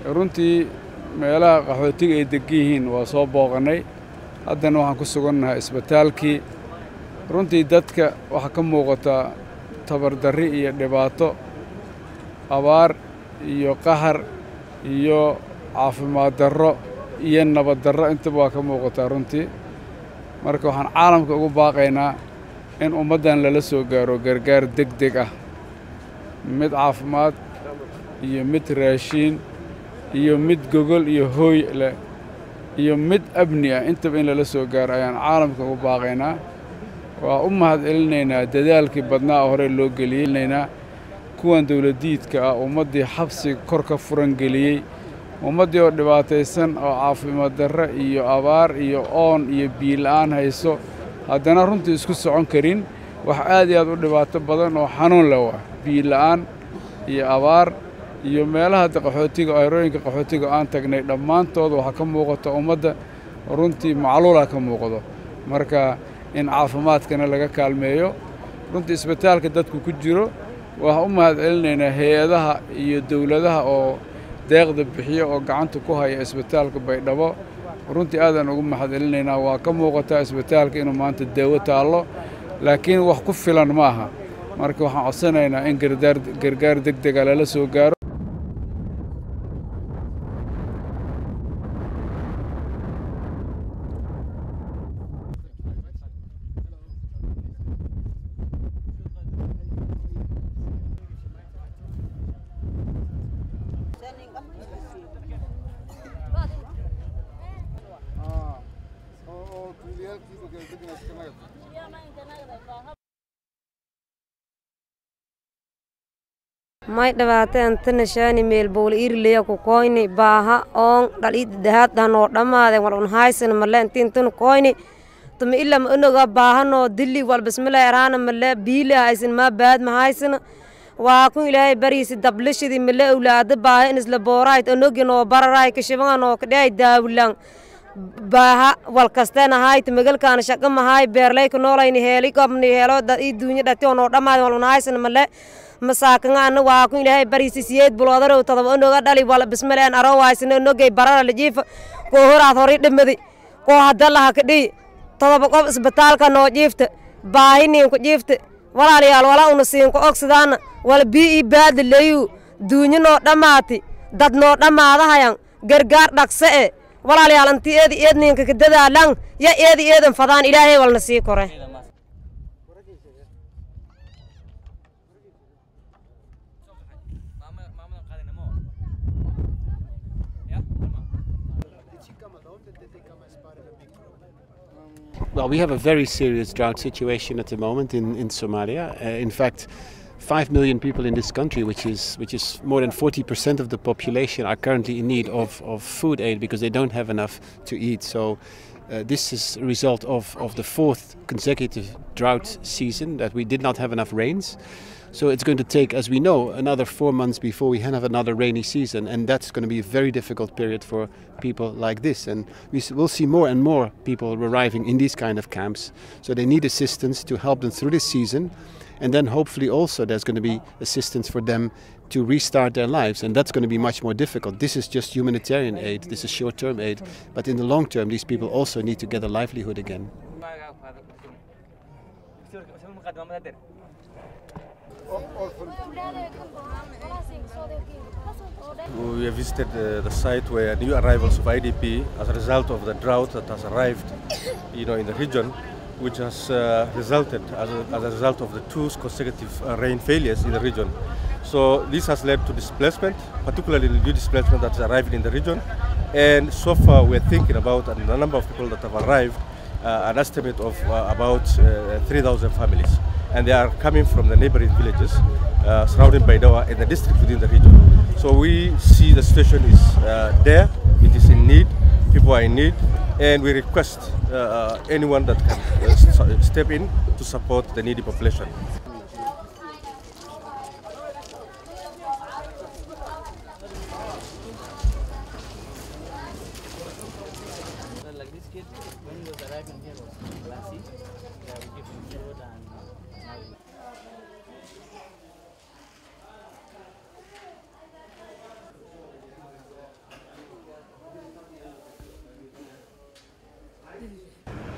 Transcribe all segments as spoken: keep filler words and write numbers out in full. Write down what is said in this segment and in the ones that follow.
runtii meelaha qaxootiga ay degan yihiin waa soo booqannay haddana waxaan ku sugannahay isbitaalkii runtii dadka waxaa ka muuqata tabardarri iyo dhibaato abaar iyo qahar iyo caafimaad darro iyo nabad darro intaba waa ka muuqataa runtii marka waxaan caalamka ugu baaqaynaa in ummaddan lala soo gaaro gargaar degdeg ah mid caafimaad iyo mid raashiin iyo mid gogol iyo hooy leh iyo mid amni ah intaba in lala soo gaaro ayaan caalamka ugu baaqaynaa waa u mahadcelinaynaa dadaalkii badnaa hore loo geliyeynaynaa kuwan dawladdiidka ah ummaddii xabsi kor ka furan geliyey ummaddii oo dhibaataysan oo caafimaad darro iyo abaar iyo oon iyo biila'aan hayso haddana runtii isku socon karin wax aad iyo aad u dhibaato badan oo xanuun leh waa biila'aan iyo abaar iyo meelaha qaxootiga ayrooyinka qaxootiga aan tagnay dhammaantood waxaa ka muuqata ummadda runtii macluula ka muuqdo marka in caafimaadkana laga kaalmeeyo runtii isbitaalka dadku ku jiro waxaan u mahadcelinaynaa hay-adaha iyo dawladaha oo deeqda bixiyo oo gacanta ku haya isbitaalka Baydhabo runtii aadan ugu mahadcelinaynaa waa ka muuqataa isbitaalka inuu maanta daawo taallo laakiin wax ku filan ma aha marka waxaan codsanaynaa in gargaar gargaar degdeg ah lala soo gaaro may dhawaateen tan shaani meel bool irliya ku koyni baaha on dhalid dahad dano dhamaade walun haysan maleen tintan koyni tumi illa ma onoga baahano dilli wal bismillaah raana male biila haysan ma baad ma haysan waa ku ilaahay bariisi dablashidi male awlaad baaha in isla boorayd onogino bararay ka shibano ka dhay daawlan baaha wal kasteena hayt magalkaan shaqo ma hay beerlay ku noolayni heeli qabni heelo dad ii duunya dhati oo dhamaade walun haysan male masaakan ana waa ku ilaahay bariisi siyeed buloodaro todoba onoga dhali wala bismillaah aro waaysan onogay barara la jiif ko horaad hori dhimadi ko hadalaha ka dhii todoba qof isbitaalka noo jiifta baahiniin ku jiifta walaalayaal wala una siin ku ogsadaan wala bii baad leeyu duunya noo dhamaati dad noo dhamaadahayan gargaar dhaqse ee walaalayaal antii eedi eedniinka ka dadaalan ya eedi eedan fadaan ilaahay walna sii kore Well, we have a very serious drought situation at the moment in, in Somalia. Uh, in fact, five million people in this country, which is which is more than forty percent of the population, are currently in need of, of food aid because they don't have enough to eat. So uh, this is a result of, of the fourth consecutive drought season that we did not have enough rains. So it's going to take, as we know, another four months before we have another rainy season, and that's going to be a very difficult period for people like this. And we will see more and more people arriving in these kind of camps. So they need assistance to help them through this season, and then hopefully also there's going to be assistance for them to restart their lives, and that's going to be much more difficult. This is just humanitarian aid, this is short-term aid, but in the long term these people also need to get a livelihood again. We have visited uh, the site where new arrivals of I D P as a result of the drought that has arrived you know, in the region, which has uh, resulted as a, as a result of the two consecutive uh, rain failures in the region. So this has led to displacement, particularly the new displacement that is arriving in the region. And so far we're thinking about and the number of people that have arrived, uh, an estimate of uh, about uh, three thousand families. And they are coming from the neighboring villages uh, surrounding Baidoa and the district within the region. So we see the situation is uh, there, it is in need, people are in need, and we request uh, anyone that can uh, step in to support the needy population. Like this kid, when he was arriving here was last week, yeah, we give him food and now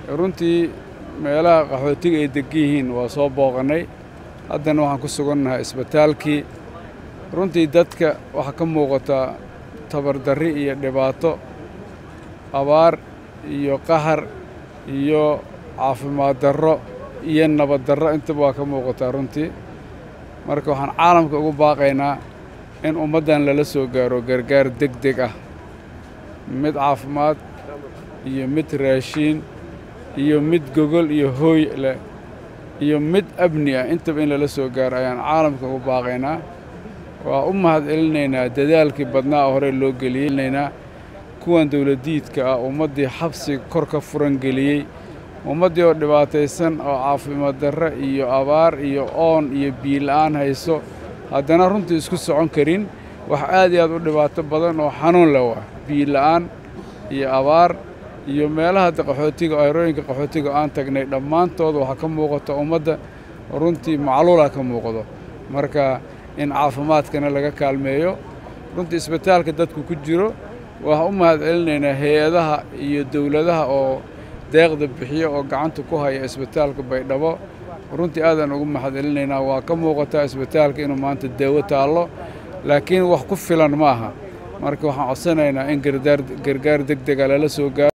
runtii meelaha qaxootiga ay degan yihiin waa soo booqannay haddana waxaan ku sugannahay isbitaalkii runtii dadka waxaa ka muuqata tabardarri iyo dhibaato abaar iyo qahar iyo caafimaad darro iyo nabad darro intaba waa ka muuqataa runtii marka waxaan caalamka ugu baaqaynaa in ummaddan lala soo gaaro gargaar degdeg ah mid caafimaad iyo mid raashiin iyo mid gogol iyo hooy leh iyo mid amni ah intaba in lala soo gaaro ayaan caalamka ugu baaqaynaa waa u mahadcelinaynaa dadaalkii badnaa hore loo geliyeynaynaa kuwan dawladdiidka ah ummaddii xabsi kor ka furan geliyey ummaddii oo dhibaataysan oo caafimaad darre iyo abaar iyo oon iyo biila'aan hayso haddana runtii isku socon karin wax aad iyo aad u dhibaato badan oo xanuun leh waa biila'aan iyo abaar iyo meelaha qaxootiga ayrooyinka qaxootiga aan tagnay dhammaantood waxaa ka muuqata ummadda runtii macluula ka muuqdo marka in caafimaadkana laga kaalmeeyo runtii isbitaalka dadku ku jiro waxaan u mahadcelinaynaa hay-adaha iyo dawladaha oo deeqda bixiyo oo gacanta ku haya isbitaalka baydhabo runtii aadaan ugu mahadcelinaynaa waa ka muuqataa isbitaalka inuu maanta daawo taallo laakiin wax ku filan ma aha marka waxaan codsanaynaa in gargaar degdega lala soo gaaro